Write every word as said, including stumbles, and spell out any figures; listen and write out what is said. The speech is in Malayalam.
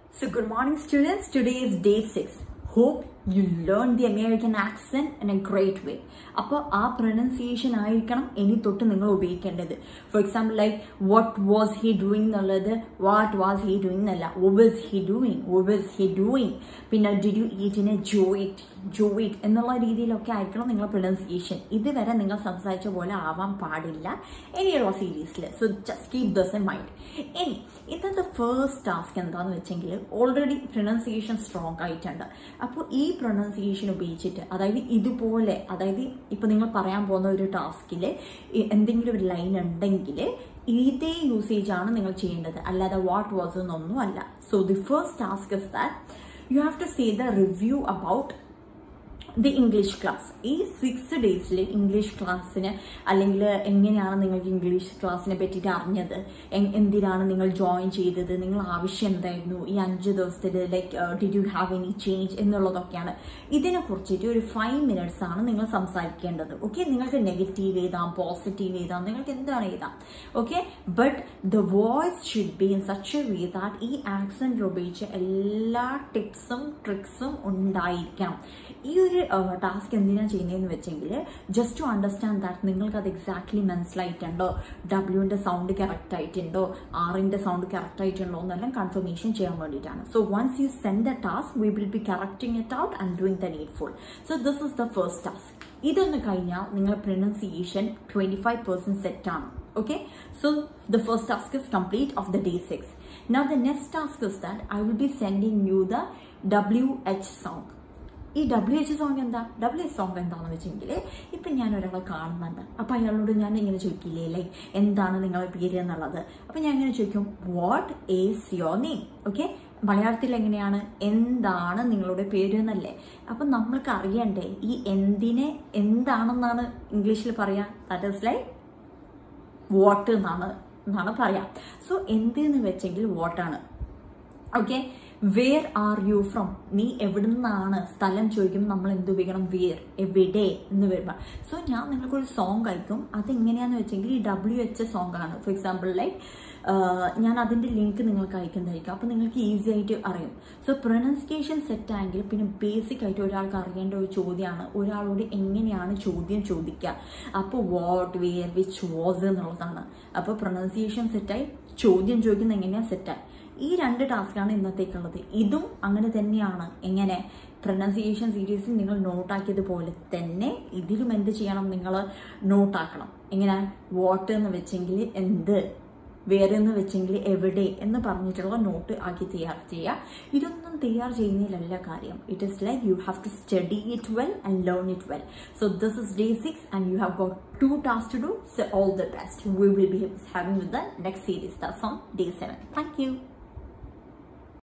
So good morning students, today is day six. Hope you learned the American accent in a great way. അപ്പോൾ ആ പ്രൊനൗൺസിയേഷൻ ആയിരിക്കണം ഇനി തൊട്ട് നിങ്ങൾ ഉപയോഗിക്കേണ്ടത്. For example like what was he doing എന്നുള്ളത് വാട്ട് വാസ് ഹി ഡൂയിങ് എന്നല്ല, what was he doing what was he doing പിന്നെ ഡിഡ് യു ഈറ്റിനെ ജോ ഇറ്റ് ജോ ഇറ്റ് എന്നുള്ള രീതിയിലൊക്കെ ആയിരിക്കണം നിങ്ങളുടെ പ്രൊനൗൺസിയേഷൻ. ഇതുവരെ നിങ്ങൾ സംസാരിച്ച പോലെ ആവാൻ പാടില്ല ഇനിയുള്ള സീരീസിൽ. So just keep this in mind. ഇനി ഇന്നത്തെ ഫസ്റ്റ് ടാസ്ക് എന്താണെന്ന് വെച്ചെങ്കിൽ ഓൾറെഡി പ്രൊനൗൺസിയേഷൻ സ്ട്രോങ് ആയിട്ടുണ്ട്. അപ്പോൾ ഈ പ്രൊനൗൺസിയേഷൻ ഉപയോഗിച്ചിട്ട് അതായത് ഇതുപോലെ അതായത് ഇപ്പൊ നിങ്ങൾ പറയാൻ പോകുന്ന ഒരു ടാസ്കിൽ എന്തെങ്കിലും ഒരു ലൈൻ ഉണ്ടെങ്കിൽ ഇതേ യൂസേജ് ആണ് നിങ്ങൾ ചെയ്യേണ്ടത്, അല്ലാതെ വാട്ട് വാസ് എന്നൊന്നും അല്ല. So the first task is that you have to say the review about the English class. ഈ സിക്സ് ഡേയ്സിൽ ഇംഗ്ലീഷ് ക്ലാസ്സിന് അല്ലെങ്കിൽ എങ്ങനെയാണ് നിങ്ങൾക്ക് ഇംഗ്ലീഷ് ക്ലാസ്സിനെ പറ്റിയിട്ട് അറിഞ്ഞത്, എന്തിനാണ് നിങ്ങൾ ജോയിൻ ചെയ്തത്, നിങ്ങൾ ആവശ്യം എന്തായിരുന്നു, ഈ അഞ്ച് ദിവസത്തിൽ like did you have any change എന്നുള്ളതൊക്കെയാണ്. ഇതിനെ കുറിച്ചിട്ട് ഒരു ഫൈവ് മിനിറ്റ്സ് ആണ് നിങ്ങൾ സംസാരിക്കേണ്ടത്. ഓക്കെ, നിങ്ങൾക്ക് നെഗറ്റീവ് എഴുതാം, പോസിറ്റീവ് എഴുതാം, നിങ്ങൾക്ക് എന്താണ് എഴുതാം. Okay, but the voice should be in such a way that ഈ ആക്സെന്റ് ഉപയോഗിച്ച് എല്ലാ ടിപ്സും ട്രിക്സും ഉണ്ടായിരിക്കണം. ഈ ഒരു ടാസ്ക് എന്തിനാണ് ചെയ്യുന്നതെന്ന് വെച്ചെങ്കിൽ ജസ്റ്റ് ടു അണ്ടർസ്റ്റാൻഡ് ദാറ്റ് നിങ്ങൾക്ക് അത് എക്സാക്ട്ലി മനസ്സിലായിട്ടുണ്ടോ, ഡബ്ല്യുവിന്റെ സൗണ്ട് കറക്റ്റ് ആയിട്ടുണ്ടോ, ആറിന്റെ സൗണ്ട് കറക്റ്റ് ആയിട്ടുണ്ടോ എന്നെല്ലാം കൺഫർമേഷൻ ചെയ്യാൻ വേണ്ടിയിട്ടാണ്. So once you send the task we will be correcting it out and doing the needful. So this is the first task. ഇതൊന്ന് കഴിഞ്ഞാൽ നിങ്ങളുടെ pronunciation twenty five percent set ആണ്. Okay, so the first task is complete of the day six. Now the next task is that I will be sending you the W H song. ഈ ഡബ്ല്യു എച്ച് സോങ് എന്താ? ഡബ്ല്യു എച്ച് സോങ് എന്താണെന്ന് വെച്ചെങ്കിൽ ഇപ്പം ഞാൻ ഒരാളെ കാണുന്നുണ്ട്, അപ്പം അയാളോട് ഞാൻ ഇങ്ങനെ ചോദിക്കില്ലേ ലൈക്ക് എന്താണ് നിങ്ങളുടെ പേര് എന്നുള്ളത്. അപ്പം ഞാൻ ഇങ്ങനെ ചോദിക്കും what is your name. Okay, മലയാളത്തിൽ എങ്ങനെയാണ് എന്താണ് നിങ്ങളുടെ പേര് എന്നല്ലേ. അപ്പം നമ്മൾക്ക് അറിയണ്ടേ ഈ എന്തിനെ എന്താണെന്നാണ് ഇംഗ്ലീഷിൽ പറയാ. ദാറ്റ് ഈസ് ലൈക്ക് വാട്ട് എന്നാണ് എന്നാണ് പറയാം. സോ എന്തെന്ന് വെച്ചെങ്കിൽ വാട്ടാണ്. Okay, where are you from, നീ എവിടെ നിന്നാണ്, സ്ഥലം ചോദിക്കുമ്പോൾ നമ്മൾ എന്ത് ഉപയോഗിക്കണം, വേർ, എവിടെ എന്ന് വരുമ്പോൾ. സോ ഞാൻ നിങ്ങൾക്കൊരു സോങ് അയക്കും, അതെങ്ങനെയാന്ന് വെച്ചെങ്കിൽ ഈ ഡബ്ല്യു എച്ച് സോങ് ആണ്. ഫോർ എക്സാമ്പിൾ ലൈക്ക് ഞാൻ അതിന്റെ ലിങ്ക് നിങ്ങൾക്ക് അയക്കുന്നതായിരിക്കും, അപ്പൊ നിങ്ങൾക്ക് ഈസി ആയിട്ട് അറിയും. സോ പ്രൊനൗൺസിയേഷൻ സെറ്റ് ആയെങ്കിൽ പിന്നെ ബേസിക് ആയിട്ട് ഒരാൾക്ക് അറിയേണ്ട ഒരു ചോദ്യമാണ് ഒരാളോട് എങ്ങനെയാണ് ചോദ്യം ചോദിക്കുക. അപ്പോൾ വാട്ട്, വേർ, വിച്ച്, വാസ് എന്നുള്ളതാണ്. അപ്പോൾ പ്രൊനൗൺസിയേഷൻ സെറ്റായി, ചോദ്യം ചോദിക്കുന്ന എങ്ങനെയാ സെറ്റായി. ഈ രണ്ട് ടാസ്കാണ് ഇന്നത്തേക്കുള്ളത്. ഇതും അങ്ങനെ തന്നെയാണ്. എങ്ങനെ പ്രൊനൗൺസിയേഷൻ സീരീസിൽ നിങ്ങൾ നോട്ടാക്കിയതുപോലെ തന്നെ ഇതിലും എന്ത് ചെയ്യണം, നിങ്ങൾ നോട്ടാക്കണം. എങ്ങനെ വാട്ട് എന്ന് വെച്ചെങ്കിൽ എന്ത്, വേറെ എന്ന് വെച്ചെങ്കിൽ എവിടെ എന്ന് പറഞ്ഞിട്ടുള്ള നോട്ട് ആക്കി തയ്യാർ ചെയ്യുക. ഇതൊന്നും തയ്യാർ ചെയ്യുന്നതിലല്ല കാര്യം. It is like you have to study it well and learn it well. So this is day six and you have got two tasks to do. So all the best. We will be having with the next series. That's on day seven. Thank you.